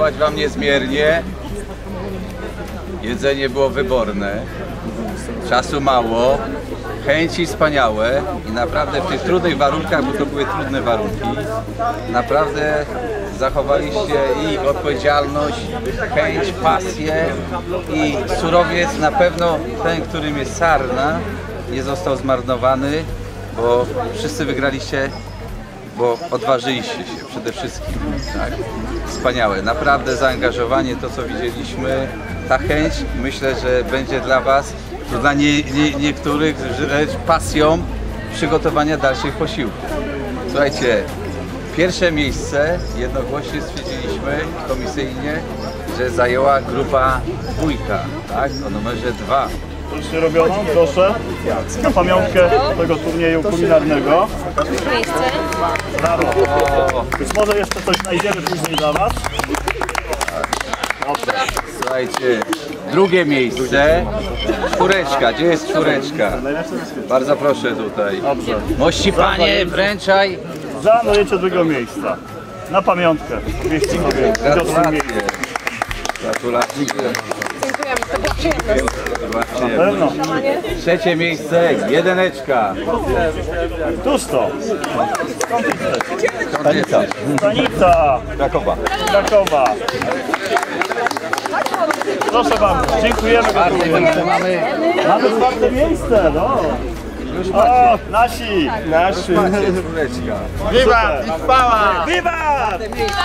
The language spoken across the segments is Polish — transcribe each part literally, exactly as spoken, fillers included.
podziękować Wam niezmiernie. Jedzenie było wyborne, czasu mało, chęci wspaniałe i naprawdę w tych trudnych warunkach, bo to były trudne warunki, naprawdę zachowaliście i odpowiedzialność, chęć, pasję i surowiec na pewno ten, którym jest sarna, nie został zmarnowany, bo wszyscy wygraliście, bo odważyliście się przede wszystkim. Tak? Wspaniałe, naprawdę zaangażowanie, to co widzieliśmy, ta chęć, myślę, że będzie dla Was, to dla nie, nie, niektórych rzecz pasją przygotowania dalszych posiłków. Słuchajcie, pierwsze miejsce jednogłośnie stwierdziliśmy komisyjnie, że zajęła grupa dwójka, tak? O numerze dwa. Już się robiono, proszę, na pamiątkę tego turnieju kulinarnego. Brawo. Być może jeszcze coś znajdziemy później dla Was. Dobrze. Słuchajcie, drugie miejsce, czwóreczka, gdzie jest czwóreczka? Bardzo proszę tutaj. Dobrze. Mości Panie, wręczaj. Zanujecie drugiego miejsca. Na pamiątkę. Wieści sobie. Gratulacje. Gratulacje. Na pewno. Trzecie miejsce, jedyneczka. Któż to? Stanica. Stanica. Krakowa. Krakowa. Proszę bardzo, dziękujemy. Czwarte mamy. Mamy czwarte miejsce, no. O, nasi. Nasi. Czwóreczka. Wiwat i chwała. Wiwat!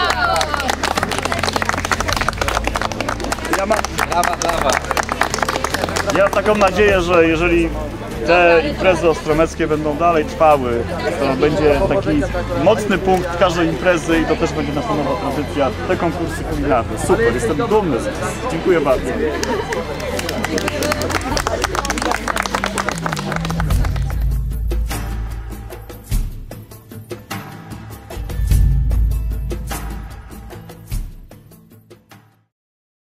Ja mam, Brawa, brawa. ja mam taką nadzieję, że jeżeli te imprezy ostromeckie będą dalej trwały, to będzie taki mocny punkt każdej imprezy i to też będzie nasza nowa tradycja, te konkursy kulinarne. Super, jestem dumny z Was. Dziękuję bardzo.